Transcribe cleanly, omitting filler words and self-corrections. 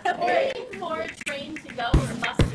Waiting for a train to go or a bus